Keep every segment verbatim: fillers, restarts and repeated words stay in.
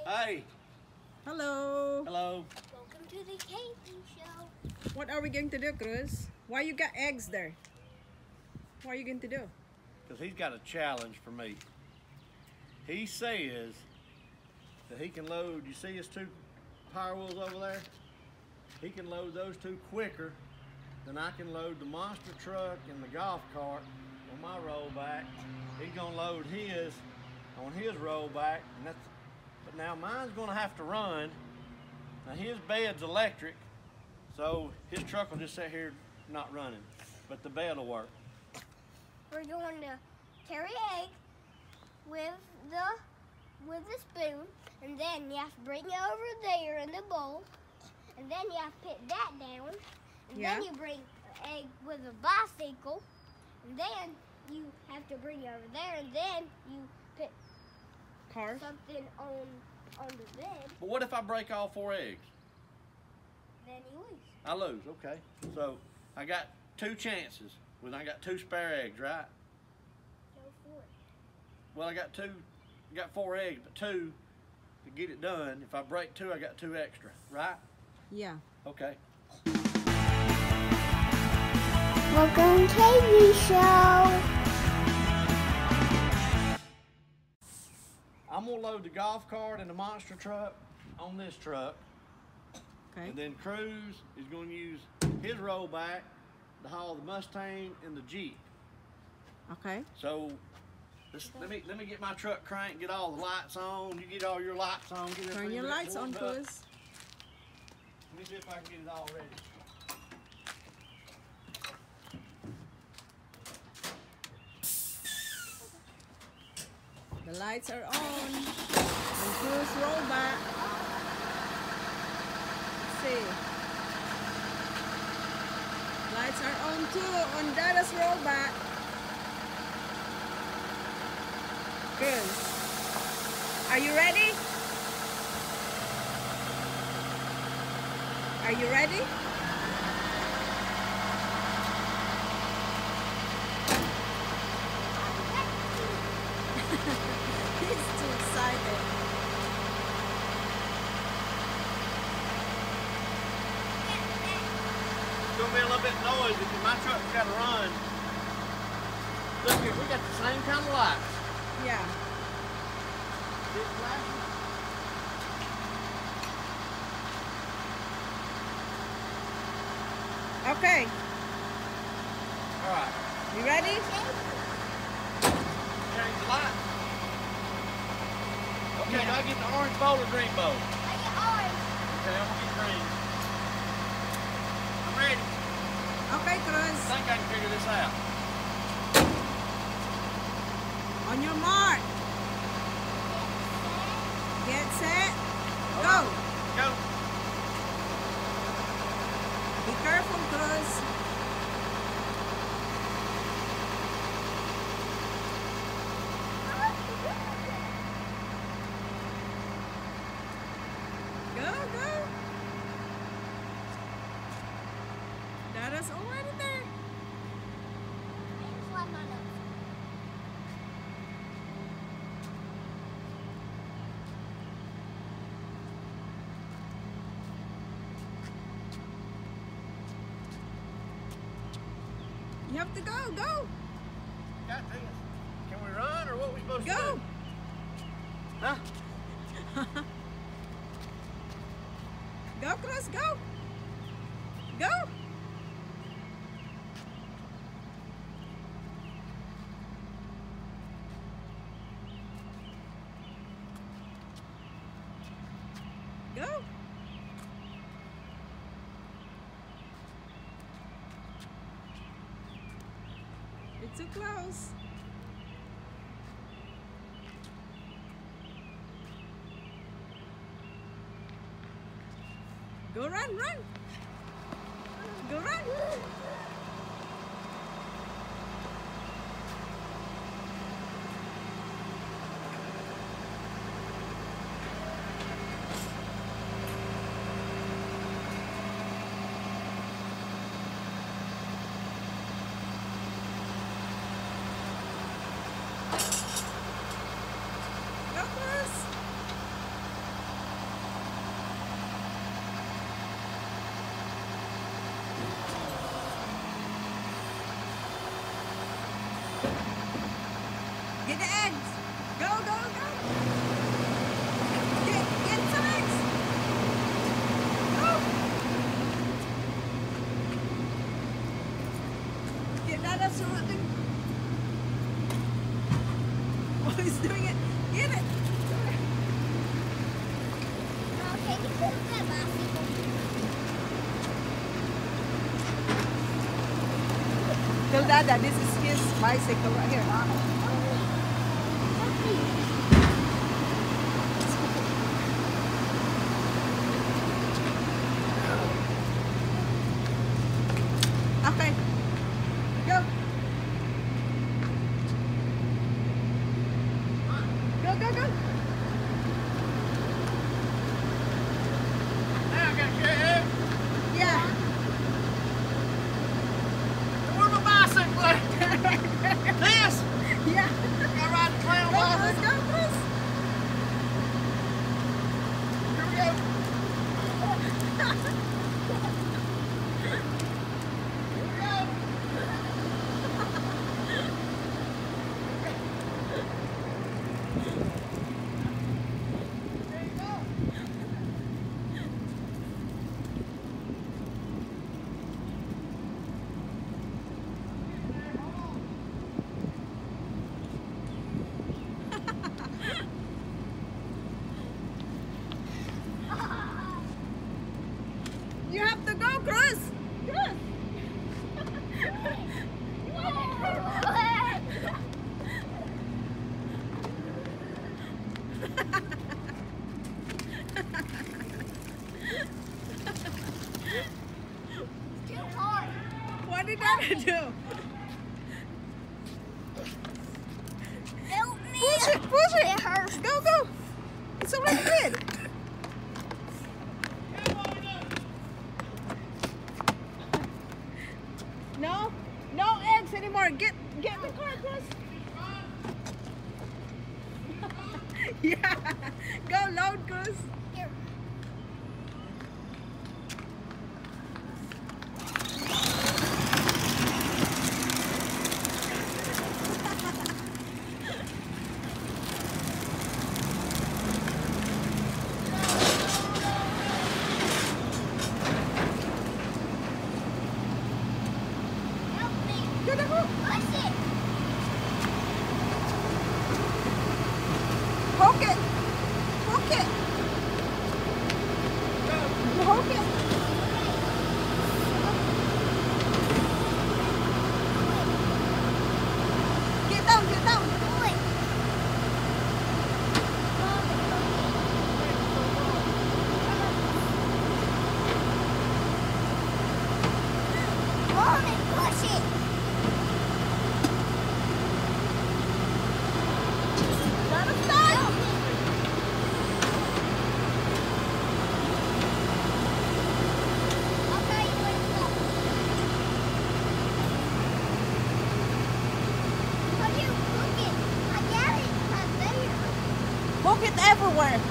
Hey. Hello. Hello. Welcome to the K P show. What are we going to do, Kruz? Why you got eggs there? What are you going to do? Because he's got a challenge for me. He says that he can load, you see his two power wheels over there? He can load those two quicker than I can load the monster truck and the golf cart on my rollback. He's gonna load his on his rollback, and that's, but now mine's gonna have to run. Now his bed's electric, so his truck will just sit here not running, but the bed will work. We're going to carry egg with the with the spoon, and then you have to bring it over there in the bowl, and then you have to put that down, and Yeah. then you bring the egg with a bicycle, and then you have to bring it over there, and then you put Car? something on on the bed. But what if I break all four eggs? Then you lose. I lose, okay. So I got two chances when I got two spare eggs, right? Go for it. Well, I got two, I got four eggs, but two to get it done. If I break two, I got two extra, right? Yeah. Okay. Welcome to K P show. I'm gonna load the golf cart and the monster truck on this truck. Okay. And then Kruz is gonna use his rollback to haul the Mustang and the Jeep. Okay. So let's, let me let me get my truck cranked, get all the lights on. You get all your lights on. Get Turn everything your lights on, warmed up. Kruz. Let me see if I can get it all ready. The lights are on. And Kruz roll back. Let's see. Lights are on too on Dada's rollback. Kruz, are you ready? Are you ready? He's too excited. It's gonna be a little bit noisy because my truck's got to run. Look here, we got the same kind of lights. Yeah. See it flashing? Okay. All right. You ready? Change the light. Okay, do I get the orange bowl or green bowl? I get orange. Okay, I'm gonna get green. I'm ready. Okay, I Kruz. think I can figure this out. On your mark. Get set. Go. Go. Be careful, Kruz. Go, go. Dada's already there. Just let my nose. You have to go, go, Got this. Can we run or what we supposed to go. do? Huh? Go, Kruz, go. Go. Go. It's too close. Go run, run. Go run. Go, Kruz. something. Oh, he's doing it. Get it. Okay, you put that bicycle. Tell Dada, this is his bicycle right here. Okay. Go. Go, go, go. Now I gotta carry it. Yeah. Where's my bicycle at? This? Yeah. Gotta ride the clown Go, bicycle. Kruz, go, Kruz. Here we go. You have to go, Kruz. Kruz. Too hard. What did Dada do? Help me. Push it, push it. It hurts. Go, go. It's already good. No, no eggs anymore. Get, get the car, Kruz. Yeah. Go load, Kruz. Here. Help me. Go, go, go. Push it. Poke it. Poke it. Poke it. Get down, get down. Pull it. Mom, push it. Gotta stop. I'll tell you when to stop. How do you cook it? I got it. I'm there. Poke it everywhere.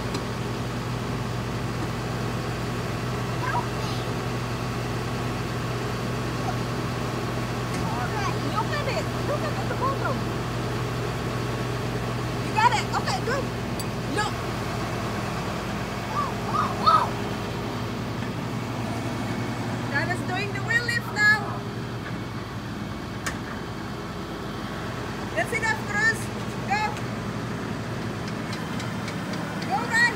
Help me. All right. Look at it. Look at the photo. You got it. Okay, go. Look. Whoa, whoa, whoa. Dada's doing the wheel lift now. That's enough, Kruz. Go. Go run.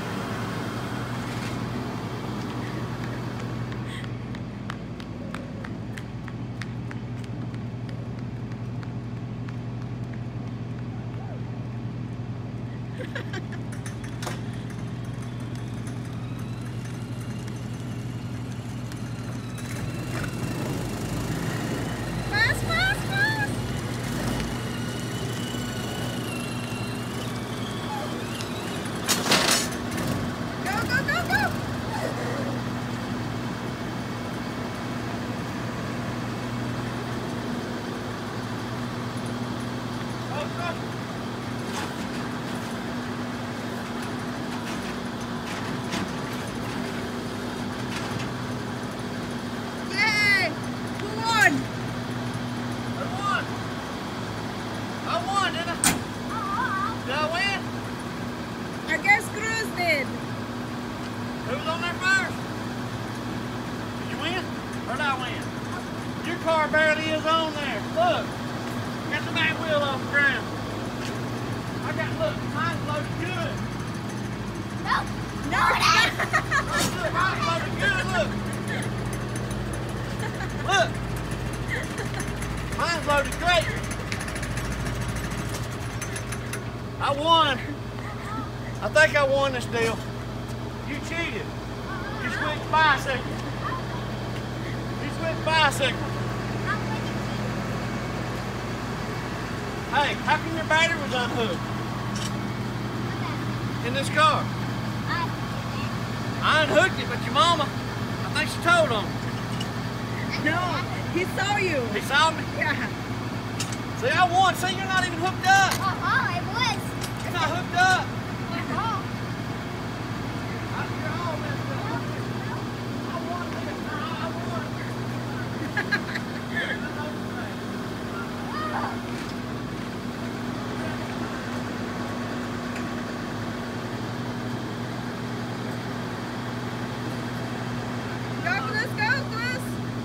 Fast, fast, fast. Go, go, go, go. Oh, God. Yay. Who won? I won. I won, didn't I? Did I win? I guess Kruz did. Who was on there first? Did you win? Or did I win? Your car barely is on there. Look, got the back wheel off the ground. I got, look, mine's loaded good. No. No. Look, mine's loaded good, look. Look. Mine's loaded great. I won. I think I won this deal. You cheated. You switched bicycles. You switched bicycles. Hey, how come your battery was unhooked in this car? I unhooked it, but your mama, I think she told on me. No, he saw you. He saw me? Yeah. See, I won. See, you're not even hooked up. Uh-huh, it was. You're not hooked up. Uh-huh. You're all messed up. I won this. I won. Go, Kruz, go, Kruz.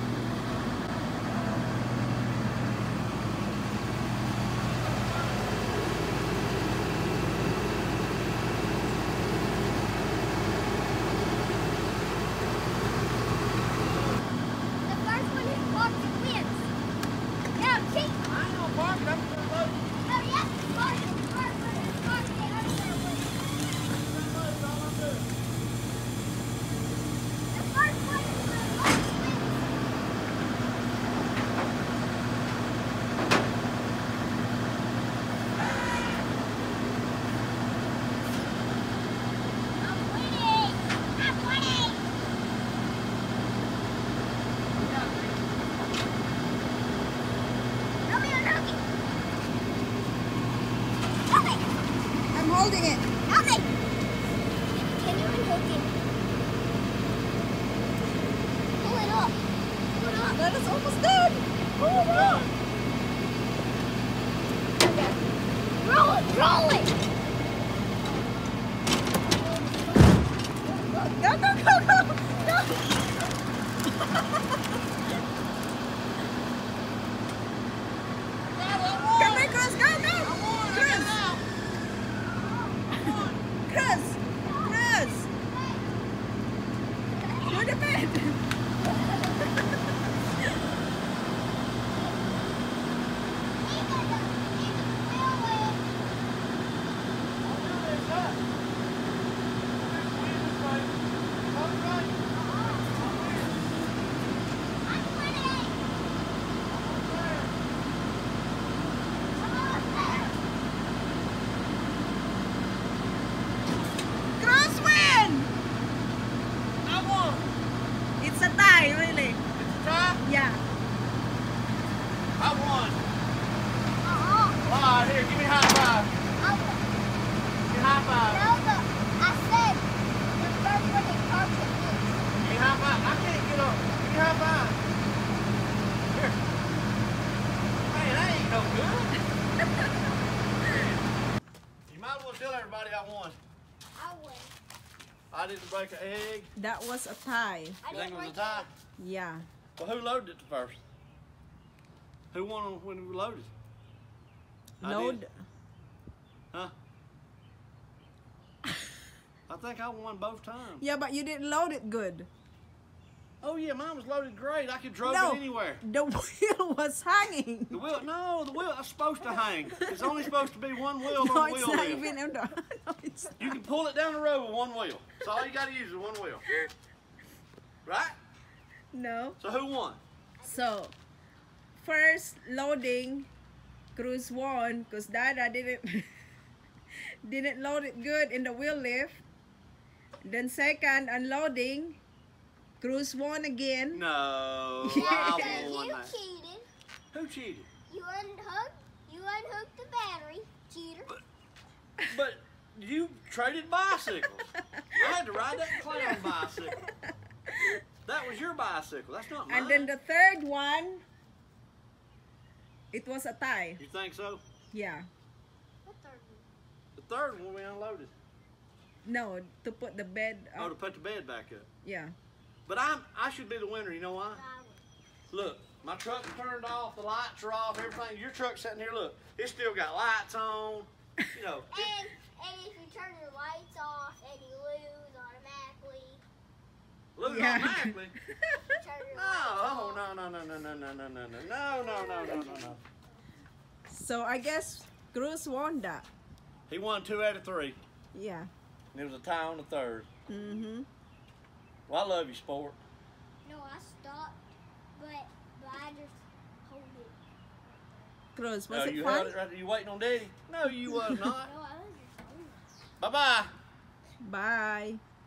The first one who parks it wins. Now, cheat. I ain't gonna park it. I'm gonna load it. No, yes, park it. The first one who parks it over there wins. That's all I'm doing. The first one who parks it wins. I'm winning. I'm winning. Help me unhook it. Help me. I'm holding it. Help me. Can you unhook it? Pull it up. Pull it up. That is almost done. Pull it up. Okay. Roll it. Roll it. Go, go, go, go. Go. Come here, Kruz. Go, go. Kruz. Kruz. Kruz. Do the bed. Kruz win. I won. It's a tie, really. It's a tie. Yeah. I won. Uh-uh. All right, here, give me a high five. Give me a high five. No, the, I said the first one who parks it wins. Give me a high five. I can't get up. Give me a high five. Here. Man, that ain't no good. You might as well tell everybody I won. I win. I didn't break an egg. That was a tie. I You think didn't it was a break tie? Yeah. Well, who loaded it first? Who won when we loaded? I Load. did. Huh? I think I won both times. Yeah, but you didn't load it good. Oh yeah, mine was loaded great. I could drove No. it anywhere. The wheel was hanging. The wheel, no, the wheel, that's supposed to hang. It's only supposed to be one wheel No, on the it's wheel not lift. even on the. No, it's You can pull it down the road with one wheel. So all you got to use is one wheel. Right? no. So who won? So, first loading, Kruz won because Dada didn't didn't load it good in the wheel lift. Then second unloading, Kruz won again. No, Yeah, I because won you that. cheated. Who cheated? You unhooked. You unhooked the battery, cheater. But you traded bicycles. I had to ride that clown bicycle. That was your bicycle. That's not mine. And then the third one, it was a tie. You think so? Yeah. What third one? The third one we unloaded. No, to put the bed Oh, to up. put the bed back up. Yeah. But I'm I should be the winner. You know why? I win. Look, My truck's turned off, the lights are off, everything. Your truck's sitting here, look, it's still got lights on. You know. It, And and if you turn your lights off and you lose automatically. lose Yeah. automatically. Turn your No, lights oh off. no no no no no no no no no no no no no no no. So I guess Kruz won that. He won two out of three. Yeah. And it was a tie on the third. Mm-hmm. Well, I love you, sport. No, I stopped, but but I just hold it. Kruz, was No, it you fun? held it right there. You waiting on Daddy? No, you was not. No, I was just holding it. Bye bye. Bye.